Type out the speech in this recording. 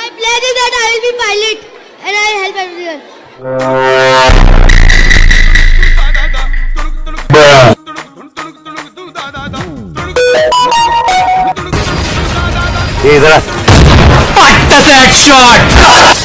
pledge is that I will be pilot and I will help everyone. ये जरा पट्टा से एक शॉट